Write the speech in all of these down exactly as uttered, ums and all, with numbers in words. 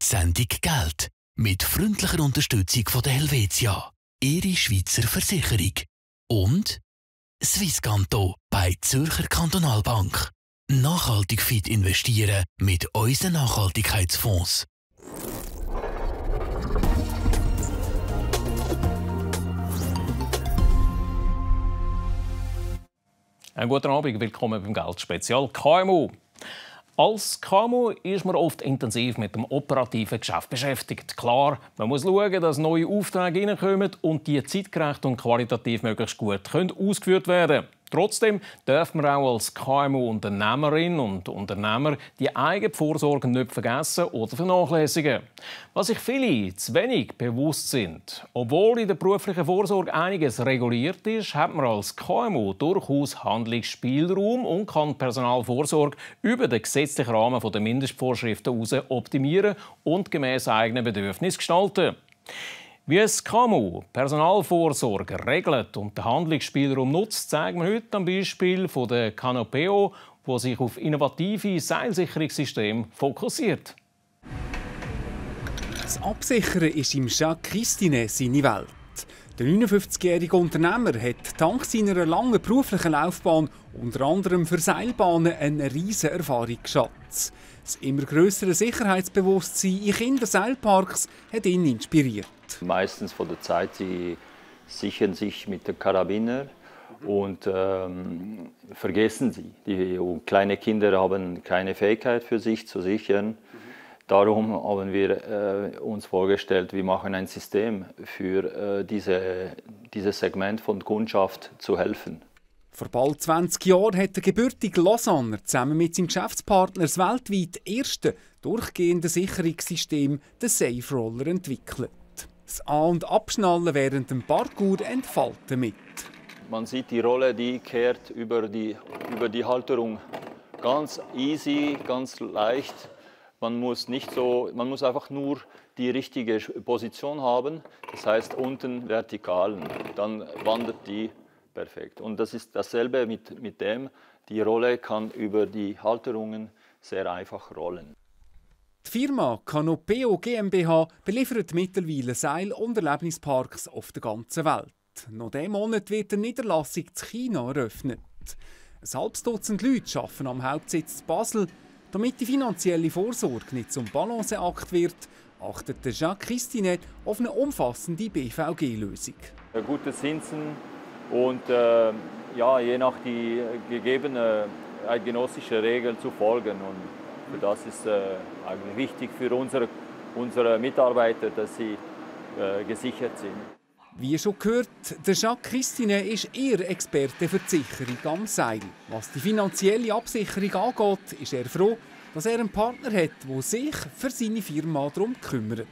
die Sendung Geld mit freundlicher Unterstützung von der Helvetia, Ihre Schweizer Versicherung. Und Swisscanto bei Zürcher Kantonalbank. Nachhaltig fit investieren mit unseren Nachhaltigkeitsfonds. Einen guten Abend, willkommen beim Geldspezial K M U. Als K M U ist man oft intensiv mit dem operativen Geschäft beschäftigt. Klar, man muss schauen, dass neue Aufträge reinkommen und die zeitgerecht und qualitativ möglichst gut können ausgeführt werden können. Trotzdem darf man auch als K M U-Unternehmerin und Unternehmer die eigene Vorsorge nicht vergessen oder vernachlässigen. Was sich viele zu wenig bewusst sind. Obwohl in der beruflichen Vorsorge einiges reguliert ist, hat man als K M U durchaus Handlungsspielraum und kann Personalvorsorge über den gesetzlichen Rahmen der Mindestvorschriften heraus optimieren und gemäss eigenen Bedürfnissen gestalten. Wie es K M U Personalvorsorge regelt und den Handlungsspielraum nutzt, zeigen wir heute am Beispiel von der Canopeo, die sich auf innovative Seilsicherungssysteme fokussiert. Das Absichern ist im Jacques Christine seine Welt. Der neunundfünfzigjährige Unternehmer hat dank seiner langen beruflichen Laufbahn unter anderem für Seilbahnen einen riesen Erfahrungsschatz. Das immer grössere Sicherheitsbewusstsein in Kinderseilparks hat ihn inspiriert. Meistens von der Zeit, sie sichern sich mit dem Karabiner und ähm, vergessen sie. Die kleine Kinder haben keine Fähigkeit für sich zu sichern. Darum haben wir äh, uns vorgestellt, wir machen ein System für äh, diese, dieses Segment von Kundschaft zu helfen. Vor bald zwanzig Jahren hat der gebürtige Lausanner zusammen mit seinem Geschäftspartner das weltweit erste durchgehende Sicherungssystem, den Safe Roller, entwickelt. Das An- und Abschnallen während dem Parkour entfalten mit. Man sieht die Rolle, die kehrt über die, über die Halterung. Ganz easy, ganz leicht. Man muss, nicht so, man muss einfach nur die richtige Position haben, das heißt unten vertikal, dann wandert die perfekt. Und das ist dasselbe mit, mit dem, die Rolle kann über die Halterungen sehr einfach rollen. Die Firma Canopeo GmbH beliefert mittlerweile Seil- und Erlebnisparks auf der ganzen Welt. Noch diesen Monat wird eine Niederlassung in China eröffnet. Ein halbes Dutzend Leute arbeiten am Hauptsitz in Basel. Damit die finanzielle Vorsorge nicht zum Balanceakt wird, achtet der Jacques Christine auf eine umfassende B V G-Lösung. Gute Zinsen und äh, ja, je nach die gegebenen eidgenössischen Regeln zu folgen. Und für das ist äh, eigentlich wichtig für unsere, unsere Mitarbeiter, dass sie äh, gesichert sind. Wie schon gehört, der Jacques Christine ist eher Experte für die Sicherung am Seil. Was die finanzielle Absicherung angeht, ist er froh, dass er einen Partner hat, der sich für seine Firma darum kümmert.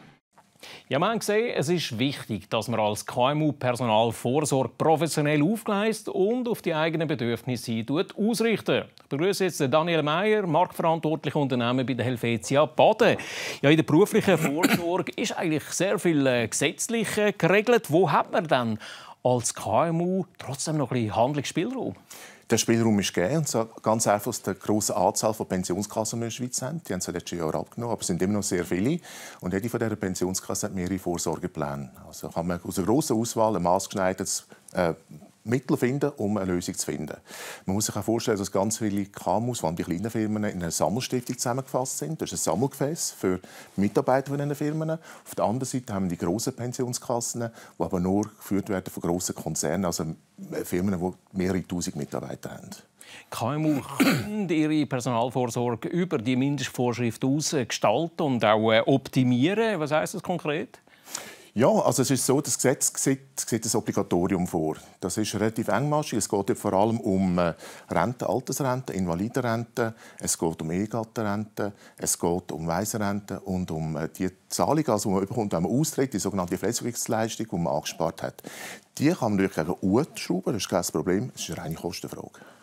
Ja, wir haben gesehen, es ist wichtig, dass man als K M U-Personalvorsorge professionell aufgleist und auf die eigenen Bedürfnisse ausrichtet. Ich begrüße jetzt Daniel Meyer, marktverantwortlicher Unternehmer bei der Helvetia Baden. Ja, in der beruflichen Vorsorge ist eigentlich sehr viel äh, gesetzlich äh, geregelt. Wo hat man dann als K M U trotzdem noch ein bisschen Handlungsspielraum? Der Spielraum ist gegeben, und zwar ganz einfach aus der grossen Anzahl von Pensionskassen, die wir in der Schweiz haben. Die haben es in den letzten Jahren abgenommen, aber es sind immer noch sehr viele. Und jede von dieser Pensionskassen hat mehrere Vorsorgepläne. Also kann man aus einer grossen Auswahl ein maßgeschneidertes äh, Mittel finden, um eine Lösung zu finden. Man muss sich auch vorstellen, dass ganz viele K M Us, vor allem die kleinen Firmen, in einer Sammelstiftung zusammengefasst sind. Das ist ein Sammelgefäß für Mitarbeiter von diesen Firmen. Auf der anderen Seite haben wir die grossen Pensionskassen, die aber nur geführt werden von grossen Konzernen, also Firmen, die mehrere tausend Mitarbeiter haben. K M U können ihre Personalvorsorge über die Mindestvorschrift aus gestalten und auch optimieren. Was heisst das konkret? Ja, also es ist so, das Gesetz sieht, sieht ein Obligatorium vor. Das ist relativ engmaschig. Es geht vor allem um Rente, Altersrente, Invalidenrente, es geht um Ehegattenrente, es geht um Waisenrente und um die Zahlung, also die man bekommt, wenn man austritt, die sogenannte Verpflegungsleistung, die man angespart hat. Die kann man natürlich gegen Uhr schrauben, das ist kein Problem, das ist eine reine Kostenfrage.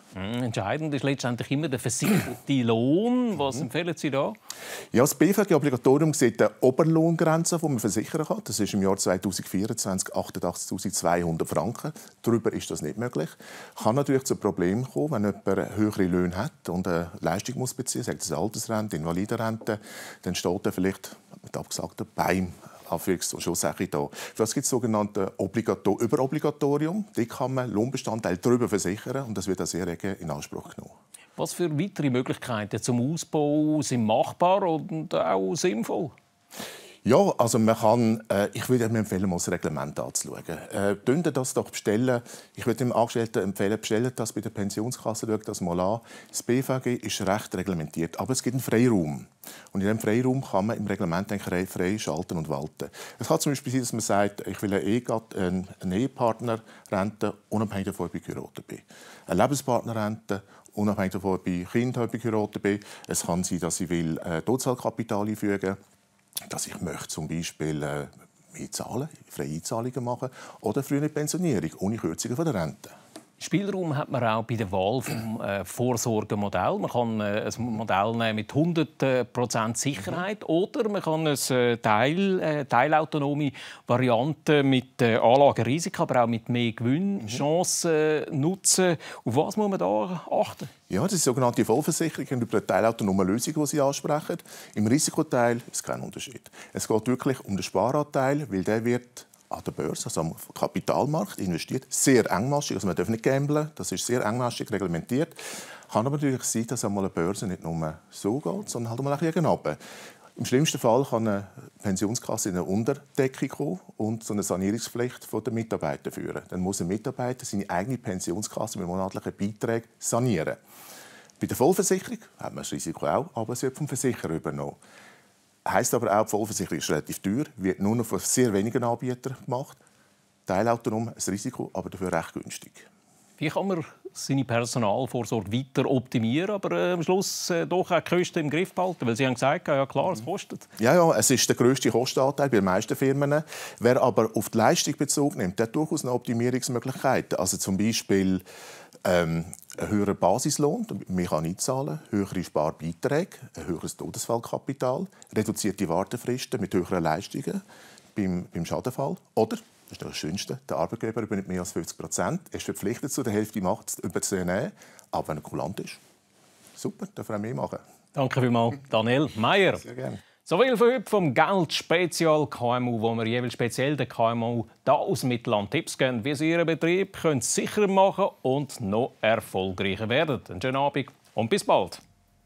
Entscheidend ist letztendlich immer der versicherte Lohn. Was mhm. empfehlen Sie da? Ja, das B V G-Obligatorium sieht eine Oberlohngrenze, die man versichern kann. Das ist im Jahr zweitausendvierundzwanzig achtundachtzigtausendzweihundert Franken. Darüber ist das nicht möglich. Kann natürlich zu Problemen kommen, wenn jemand höhere Löhne hat und eine Leistung muss beziehen, sagt das Altersrente, Invalidenrente, dann steht er vielleicht mit abgesagten Beinen. Anführungs- und Schlusssache da. Das gibt das sogenannte Obligator- Überobligatorium. Da kann man Lohnbestandteile darüber versichern und das wird sehr rege in Anspruch genommen. Was für weitere Möglichkeiten zum Ausbau sind machbar und auch sinnvoll? Ja, also man kann, äh, ich würde empfehlen, mal das Reglement anzuschauen. Äh, das doch bestellen. Ich würde dem Angestellten empfehlen, bestellen das bei der Pensionskasse, schaut das mal an. Das B V G ist recht reglementiert, aber es gibt einen Freiraum. Und in diesem Freiraum kann man im Reglement frei schalten und walten. Es kann zum Beispiel sein, dass man sagt, ich will eine, Ehegatt, eine Ehepartnerrente, unabhängig davon, ob ich geheiratet bin. Eine Lebenspartnerrente, unabhängig davon, ob ich Kind habe, ob ich geheiratet bin. Es kann sein, dass ich will, äh, Totalkapital einfügen will. Dass ich möchte zum Beispiel äh, mehr zahlen, freie Einzahlungen machen oder frühe Pensionierung ohne Kürzungen von der Rente. Spielraum hat man auch bei der Wahl des äh, Vorsorgemodell. Man kann äh, ein Modell nehmen mit hundert Prozent Sicherheit mhm. oder man kann eine Teil, äh, teilautonome Variante mit äh, Anlagerisiko, aber auch mit mehr Gewinnchancen mhm. nutzen. Auf was muss man da achten? Ja, das ist die sogenannte Vollversicherung über eine teilautonome Lösung, die Sie ansprechen. Im Risikoteil ist es kein Unterschied. Es geht wirklich um den Sparanteil, weil der wird an der Börse, also am Kapitalmarkt, investiert. Sehr engmaschig, also man darf nicht gamblen, das ist sehr engmaschig reglementiert. Kann aber natürlich sein, dass einmal eine Börse nicht nur so geht, sondern halt mal ein bisschen runter. Im schlimmsten Fall kann eine Pensionskasse in eine Unterdeckung kommen und so eine Sanierungspflicht der Mitarbeiter führen. Dann muss ein Mitarbeiter seine eigene Pensionskasse mit monatlichen Beiträgen sanieren. Bei der Vollversicherung hat man das Risiko auch, aber es wird vom Versicherer übernommen. Heißt aber auch, die Vollversicherung ist relativ teuer, wird nur noch von sehr wenigen Anbietern gemacht. Teilautonom ein Risiko, aber dafür recht günstig. Wie kann man seine Personalvorsorge weiter optimieren, aber äh, am Schluss äh, doch auch die Kosten im Griff behalten? Weil Sie haben gesagt, ja klar, es kostet. Ja, ja, es ist der grösste Kostenanteil bei den meisten Firmen. Wer aber auf die Leistung Bezug nimmt, der hat durchaus eine Optimierungsmöglichkeit. Also zum Beispiel ähm, ein höherer Basislohn, damit man mehr einzahlen kann, höhere Sparbeiträge, ein höheres Todesfallkapital, reduzierte Wartefristen mit höheren Leistungen beim, beim Schadenfall. Oder, das ist das Schönste, der Arbeitgeber übernimmt mehr als fünfzig Prozent. Er ist verpflichtet, zu der Hälfte Macht zu übernehmen. Aber wenn er kulant ist, super, darf er auch mehr machen. Danke vielmals, Daniel Meier. Sehr gerne. So viel für heute vom Geld-Spezial K M U, wo wir jeweils speziell den K M U hier aus dem Mittelland Tipps geben, wie sie ihren Betrieb können sicherer machen und noch erfolgreicher werden. Einen schönen Abend und bis bald.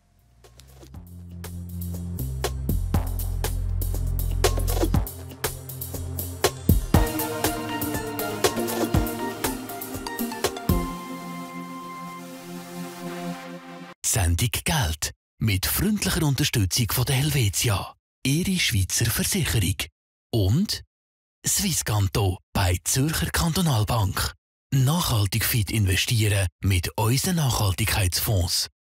Sendung Geld mit freundlicher Unterstützung von der Helvetia, Ihre Schweizer Versicherung. Und Swisscanto bei Zürcher Kantonalbank. Nachhaltig fit investieren mit unseren Nachhaltigkeitsfonds.